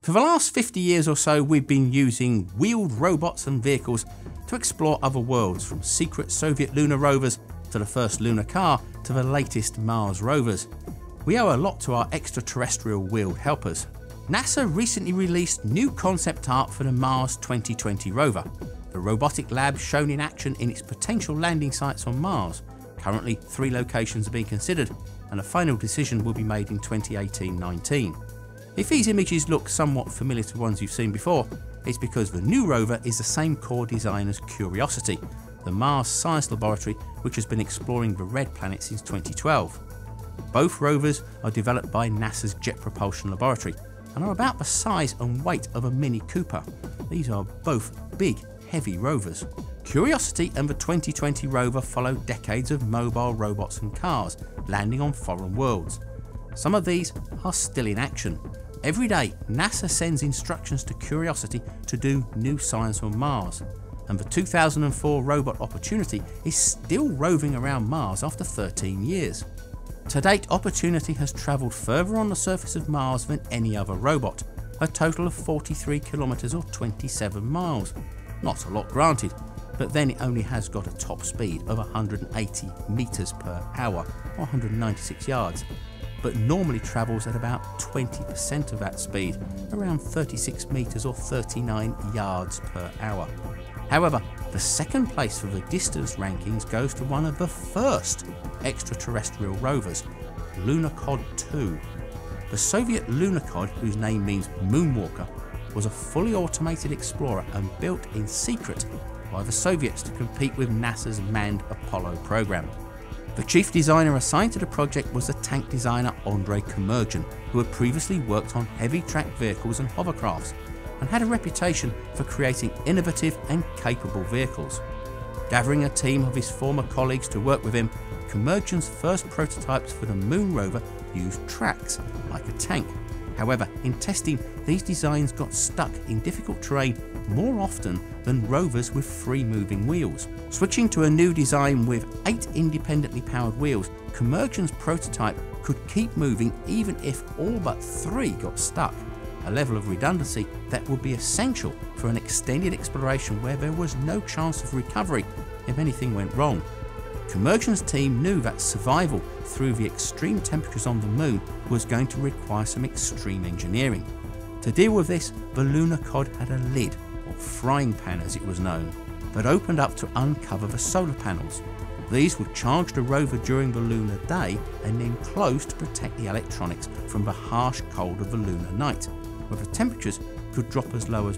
For the last 50 years or so, we've been using wheeled robots and vehicles to explore other worlds, from secret Soviet Lunar Rovers to the first lunar car to the latest Mars Rovers. We owe a lot to our extraterrestrial wheeled helpers. NASA recently released new concept art for the Mars 2020 rover, the robotic lab shown in action in its potential landing sites on Mars. Currently, 3 locations are being considered, and a final decision will be made in 2018-19. If these images look somewhat familiar to ones you've seen before, it's because the new rover is the same core design as Curiosity, the Mars Science Laboratory which has been exploring the red planet since 2012. Both rovers are developed by NASA's Jet Propulsion Laboratory and are about the size and weight of a Mini Cooper. These are both big, heavy rovers. Curiosity and the 2020 rover follow decades of mobile robots and cars landing on foreign worlds. Some of these are still in action. Every day, NASA sends instructions to Curiosity to do new science on Mars, and the 2004 robot Opportunity is still roving around Mars after 13 years. To date, Opportunity has travelled further on the surface of Mars than any other robot, a total of 43 kilometres or 27 miles. Not a lot granted, but then it only has got a top speed of 180 metres per hour or 196 yards, but normally travels at about 20% of that speed, around 36 metres or 39 yards per hour. However, the second place for the distance rankings goes to one of the first extraterrestrial rovers, Lunokhod 2. The Soviet Lunokhod, whose name means Moonwalker, was a fully automated explorer and built in secret by the Soviets to compete with NASA's manned Apollo program. The chief designer assigned to the project was the tank designer Andrei Komergin, who had previously worked on heavy tracked vehicles and hovercrafts, and had a reputation for creating innovative and capable vehicles. Gathering a team of his former colleagues to work with him, Komergin's first prototypes for the Moon rover used tracks, like a tank. However, in testing, these designs got stuck in difficult terrain more often than rovers with free moving wheels. Switching to a new design with 8 independently powered wheels, Komergin's prototype could keep moving even if all but 3 got stuck, a level of redundancy that would be essential for an extended exploration where there was no chance of recovery if anything went wrong. Komergin's team knew that survival through the extreme temperatures on the Moon was going to require some extreme engineering. To deal with this, the Lunokhod had a lid, or frying pan as it was known, that opened up to uncover the solar panels. These would charge the rover during the lunar day and then close to protect the electronics from the harsh cold of the lunar night, where the temperatures could drop as low as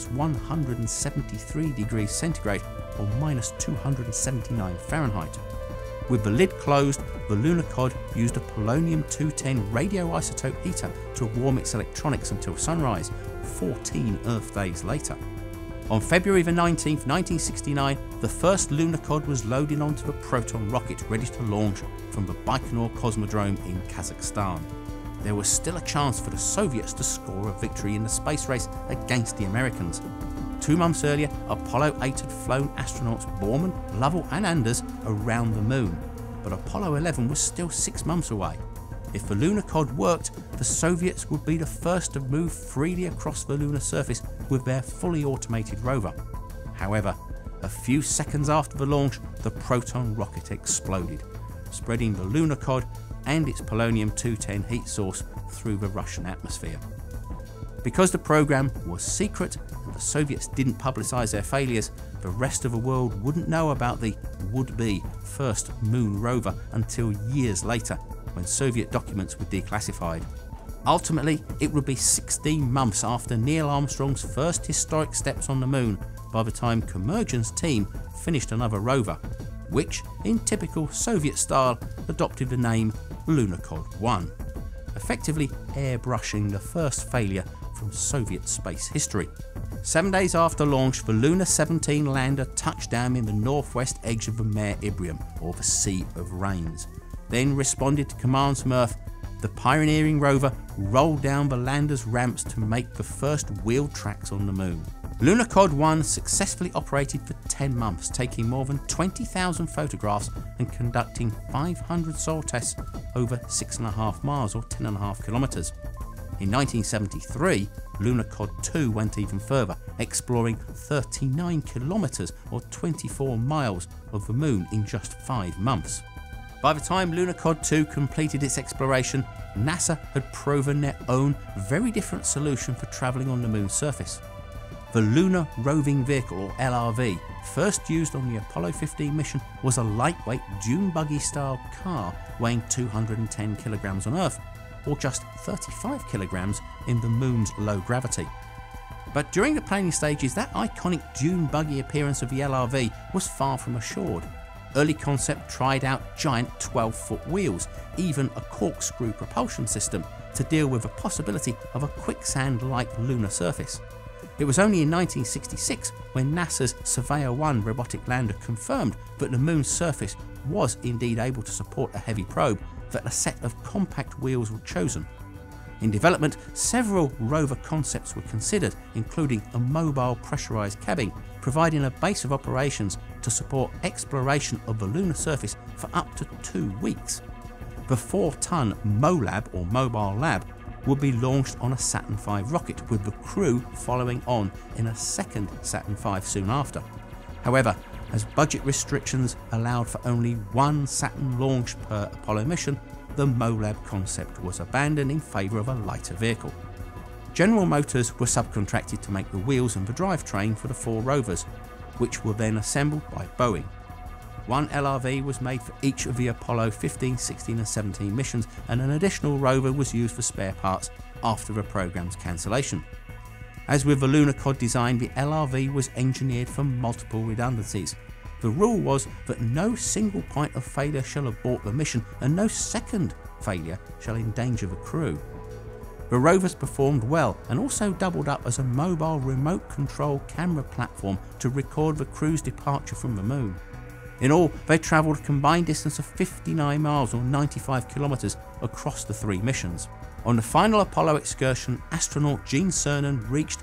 -173 degrees centigrade or -279 Fahrenheit. With the lid closed, the Lunokhod used a polonium-210 radioisotope heater to warm its electronics until sunrise, 14 Earth days later. On February the 19th, 1969, the first Lunokhod was loaded onto the Proton rocket ready to launch from the Baikonur Cosmodrome in Kazakhstan. There was still a chance for the Soviets to score a victory in the space race against the Americans. 2 months earlier, Apollo 8 had flown astronauts Borman, Lovell and Anders around the Moon, but Apollo 11 was still 6 months away. If the Lunokhod worked, the Soviets would be the first to move freely across the lunar surface with their fully automated rover. However, a few seconds after the launch, the Proton rocket exploded, spreading the Lunokhod and its polonium-210 heat source through the Russian atmosphere. Because the program was secret and the Soviets didn't publicise their failures, the rest of the world wouldn't know about the would-be first Moon rover until years later, when Soviet documents were declassified. Ultimately, it would be 16 months after Neil Armstrong's first historic steps on the Moon by the time Komergin's team finished another rover, which, in typical Soviet style, adopted the name Lunokhod 1, effectively airbrushing the first failure from Soviet space history. 7 days after launch, the Luna 17 lander touched down in the northwest edge of the Mare Imbrium, or the Sea of Rains. Then responded to commands from Earth. The pioneering rover rolled down the lander's ramps to make the first wheeled tracks on the Moon. Lunokhod 1 successfully operated for 10 months, taking more than 20,000 photographs and conducting 500 soil tests over 6.5 miles or 10.5 kilometres. In 1973, Lunokhod 2 went even further, exploring 39 kilometres or 24 miles of the Moon in just 5 months. By the time Lunokhod 2 completed its exploration, NASA had proven their own very different solution for travelling on the Moon's surface. The Lunar Roving Vehicle, or LRV, first used on the Apollo 15 mission, was a lightweight dune buggy style car weighing 210 kilograms on Earth, or just 35 kilograms in the Moon's low gravity. But during the planning stages, that iconic dune buggy appearance of the LRV was far from assured. Early concept tried out giant 12-foot wheels, even a corkscrew propulsion system to deal with the possibility of a quicksand-like lunar surface. It was only in 1966 when NASA's Surveyor-1 robotic lander confirmed that the Moon's surface was indeed able to support a heavy probe that a set of compact wheels were chosen. In development, several rover concepts were considered, including a mobile pressurized cabin, providing a base of operations to support exploration of the lunar surface for up to 2 weeks. The 4-ton MOLAB, or Mobile Lab, would be launched on a Saturn V rocket, with the crew following on in a second Saturn V soon after. However, as budget restrictions allowed for only 1 Saturn launch per Apollo mission, the MOLAB concept was abandoned in favour of a lighter vehicle. General Motors were subcontracted to make the wheels and the drivetrain for the 4 rovers, which were then assembled by Boeing. 1 LRV was made for each of the Apollo 15, 16 and 17 missions, and an additional rover was used for spare parts after the programme's cancellation. As with the Lunokhod design, the LRV was engineered for multiple redundancies. The rule was that no single point of failure shall abort the mission, and no second failure shall endanger the crew. The rovers performed well and also doubled up as a mobile remote control camera platform to record the crew's departure from the Moon. In all, they travelled a combined distance of 59 miles or 95 kilometres across the 3 missions. On the final Apollo excursion, astronaut Gene Cernan reached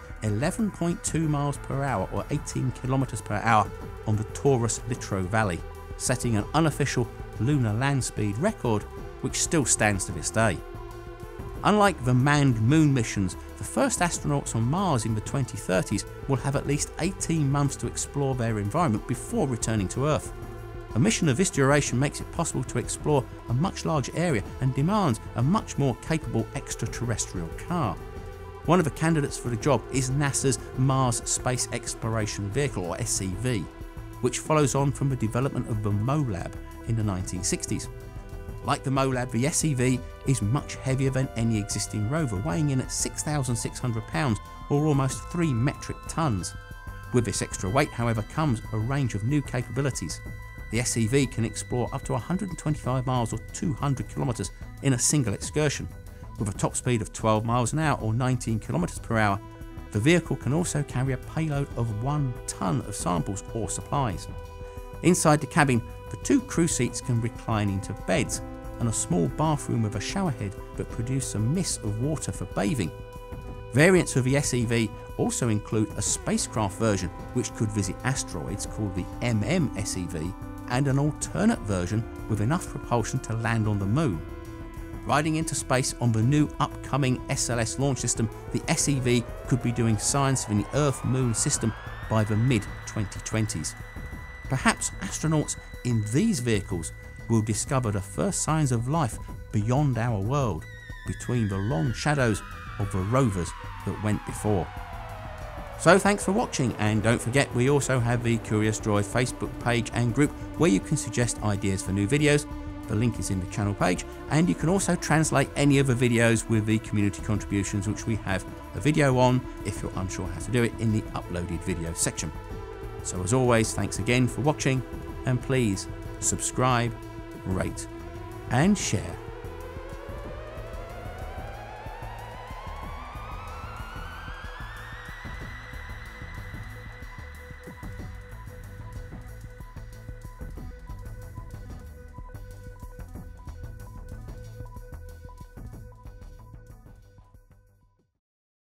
11.2 miles per hour or 18 kilometres per hour on the Taurus Littrow Valley, setting an unofficial lunar land speed record which still stands to this day. Unlike the manned moon missions, the first astronauts on Mars in the 2030s will have at least 18 months to explore their environment before returning to Earth. A mission of this duration makes it possible to explore a much larger area and demands a much more capable extraterrestrial car. One of the candidates for the job is NASA's Mars Space Exploration Vehicle, or SEV, which follows on from the development of the MOLAB in the 1960s. Like the MOLAB, the SEV is much heavier than any existing rover, weighing in at 6,600 pounds or almost 3 metric tons. With this extra weight, however, comes a range of new capabilities. The SEV can explore up to 125 miles or 200 kilometres in a single excursion. With a top speed of 12 miles an hour or 19 kilometres per hour, the vehicle can also carry a payload of 1 tonne of samples or supplies. Inside the cabin, the 2 crew seats can recline into beds, and a small bathroom with a showerhead that produces a mist of water for bathing. Variants of the SEV also include a spacecraft version which could visit asteroids called the MMSEV, and an alternate version with enough propulsion to land on the Moon. Riding into space on the new upcoming SLS launch system, the SEV could be doing science in the Earth-Moon system by the mid-2020s. Perhaps astronauts in these vehicles will discover the first signs of life beyond our world, between the long shadows of the rovers that went before. So thanks for watching, and don't forget we also have the Curious Droid Facebook page and group where you can suggest ideas for new videos. The link is in the channel page, and you can also translate any of the videos with the community contributions, which we have a video on if you're unsure how to do it in the uploaded video section. So as always, thanks again for watching, and please subscribe, rate and share.